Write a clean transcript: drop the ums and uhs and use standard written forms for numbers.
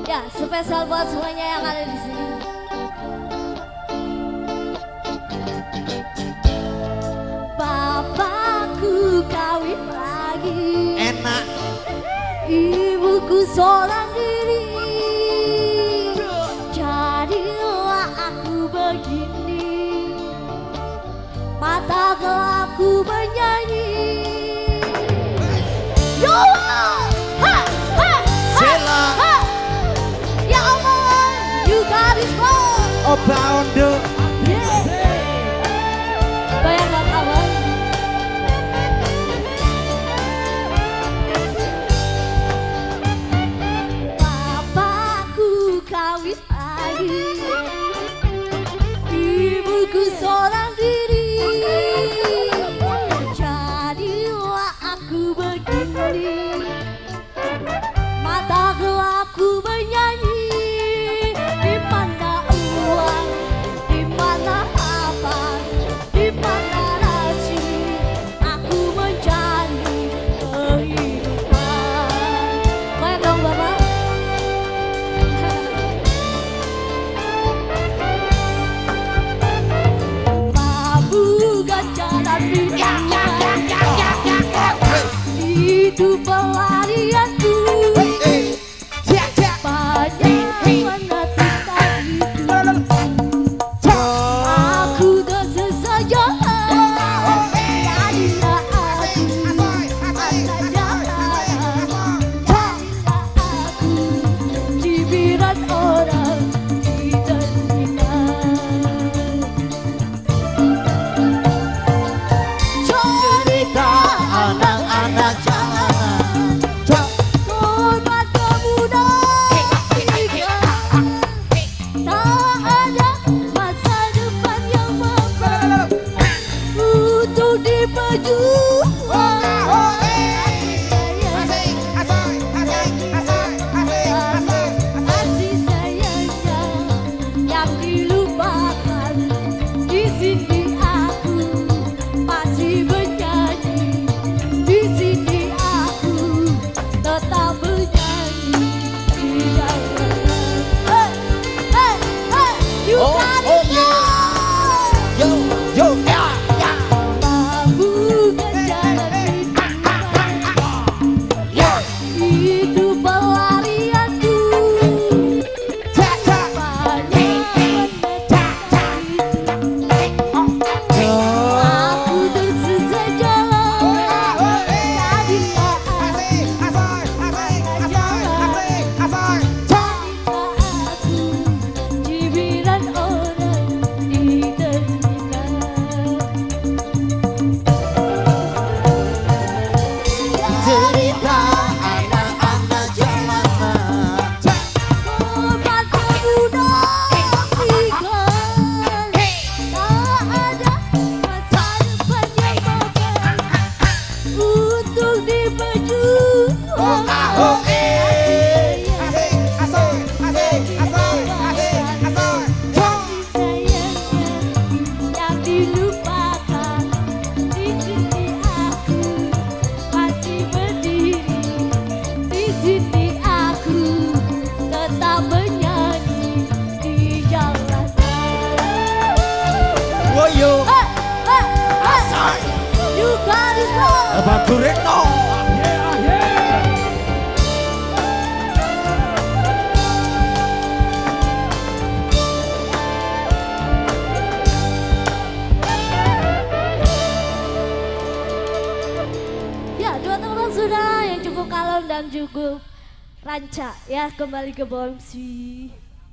Ya, spesial buat semuanya yang ada di sini. Bapakku kawin lagi. Enak. Ibuku seorang diri. Jadilah aku begini. Mata gelapku bernyanyi. Yo! Ha! Ha! Sela. Ha! Ya Allah, you got it wrong. Oba Ondo. Bayang gak kawan? Bapakku kawin lagi. Ibuku seorang diri. Jadilah aku begini. Mata gelapku bernyanyi. Di mana uang, di mana apa, di mana nasi, aku mencari kehidupan. Goyang dong Bapak. Bukan jalan pintas, itu pelarianku. Banyak menetapkan hidup, aku tersesat jalan. Jadilah aku mata jalanan, jadilah aku cibiran orang di telinga. Cerita Anak-anak jalanan. korban kemudahan, tak ada masa depan yang memang untuk diperjuangkan. Kasih sayangnya yang dilupakan, di sini aku masih bernyanyi, di sini aku tetap bernyanyi di jalanan. Hey, hey, hey, you Oh, got oh, it yeah. wrong. Yo, yo, ya, ya. Bukan jalan pintas, Ya. itu pelarianku. Caca. Banyak menetapkan hidup, aku tersesat jalan. Jadilah aku cibiran orang di telinga. Cerita anak-anak jalanan. Korban kemudahan, tak ada masa depan yang memang untuk diperjuangkan. Oh, Sayangnya yang dilupakan, di sini aku masih berdiri, di sini aku tetap bernyanyi di jalanan. Woyo. Hey, hey, hey, you got it wrong. Abang Buretno. Ya, dua teman sudah yang cukup kalem dan cukup rancak ya, kembali ke Bomsi.